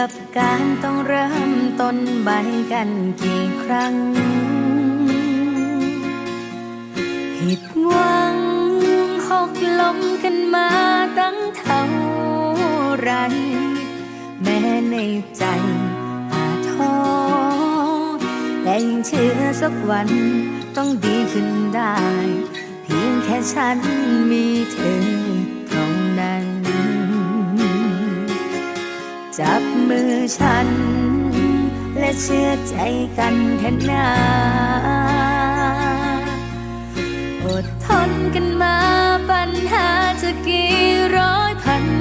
กับการต้องเริ่มต้นใหม่กันกี่ครั้งผิดหวังหกล้มกันมาตั้งเท่าไรแม้ในใจอาจท้อแต่ยังเชื่อสักวันต้องดีขึ้นได้เพียงแค่ฉันมีเธอตรงนั้นจับมือฉันและเชื่อใจกันเถอะนะอดทนกันมาปัญหาจะกี่ร้อยพัน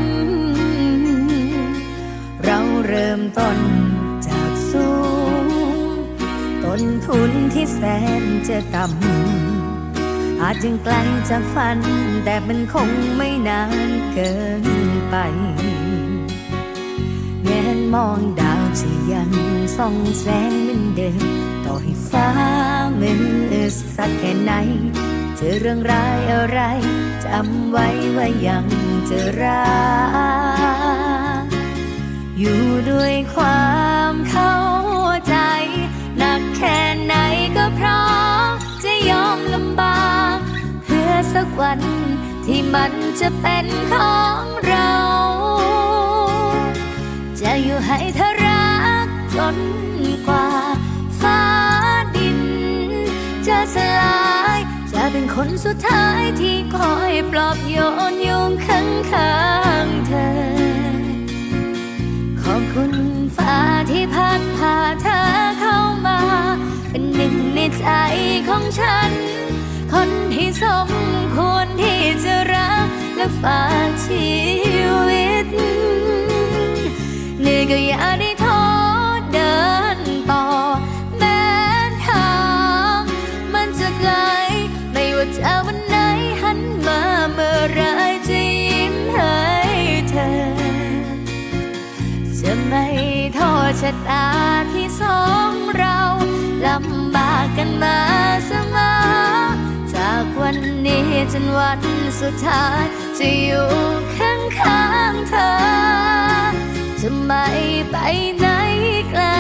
เราเริ่มต้นจากสูงต้นทุนที่แสนจะต่ำอาจยังไกลจากฝันแต่มันคงไม่นานเกินไปแงนมองดาวที่ยังส่องแสงเหมือนเดิมต่อให้ฟ้ามืดสักแค่ไหนเจอเรื่องร้ายอะไรจำไว้ว่ายังจะรักอยู่ด้วยความเข้าใจหนักแค่ไหนก็พร้อมจะยอมลำบากเพื่อสักวันที่มันจะเป็นของเราจะอยู่ให้เธอรักจนกว่าฟ้าดินจะสลายจะเป็นคนสุดท้ายที่คอยปลอบโยนโยงข้างๆเธอขอบคุณฟ้าที่พัดพาเธอเข้ามาเป็นหนึ่งในใจของฉันคนที่สมควรที่จะรักและฝากชีวิตเหนื่อยก็อย่าได้ท้อเดินต่อแม้ทางมันจะไกลไม่ว่าจะวันไหนหันมาเมื่อไรจะยิ้มให้เธอจะไม่โทษชะตาที่สองเราลำบากกันมาเสมอจากวันนี้จนวันสุดท้ายจะอยู่ข้างๆเธอจะไม่ไปไหนไกล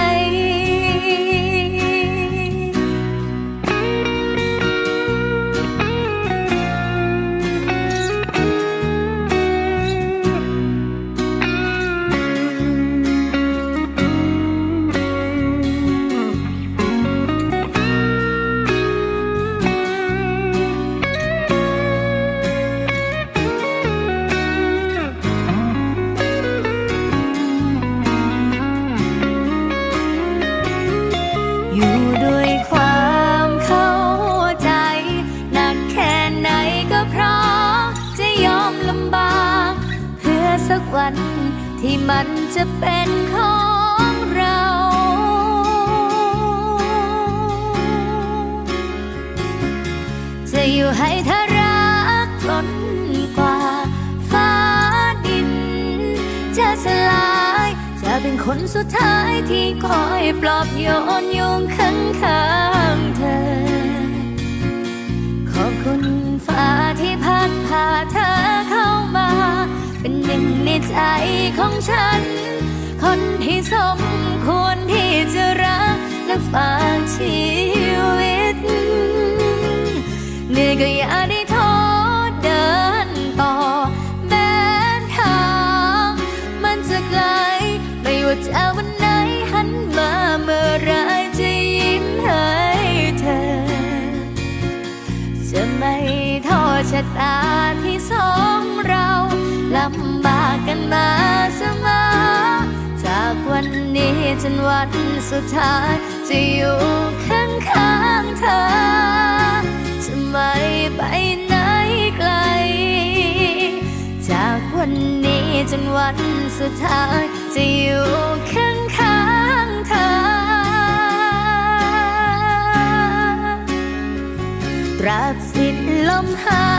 วันที่มันจะเป็นของเราจะอยู่ให้เธอรักจนกว่าฟ้าดินจะสลายจะเป็นคนสุดท้ายที่คอยปลอบโยนโยงข้างๆเธอขอบคุณฟ้าที่พัดพาเธอเข้ามาเป็นหนึ่งในใจของฉันคนที่สมควรที่จะรักและฝากชีวิตเหนื่อยก็อย่าได้ท้อเดินต่อแม้ทางมันจะไกลไม่ว่าจะวันไหนหันมาเมื่อไรจะยิ้มให้เธอจะไม่โทษชะตาที่สองเราลำบากกันมาเสมอจากวันนี้จนวันสุดท้ายจะอยู่ข้างๆเธอจะไม่ไปไหนไกลจากวันนี้จนวันสุดท้ายจะอยู่ข้างๆเธอตราบสิ้นลมหาย